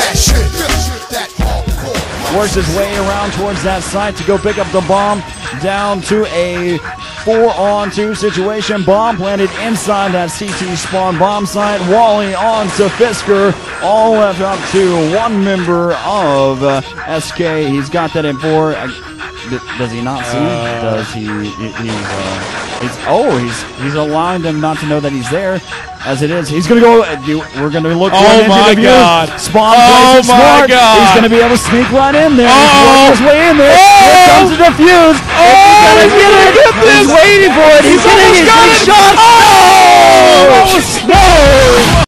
that shit, that hardcore. Works his way around towards that site to go pick up the bomb. Down to a 4-on-2 situation. Bomb planted inside that CT spawn bomb site. Wally on to Fisker. All left up to one member of SK. He's got that in 4. Does he not see? Does he? He's allowing them not to know that he's there. As it is, he's gonna go. We're gonna look. Oh my God! Spawn plays it smart. He's gonna be able to sneak right in there. He's working his way in there. Here comes the Defuse. He's gonna get it. He's waiting for it. He's getting his shot. Oh! No!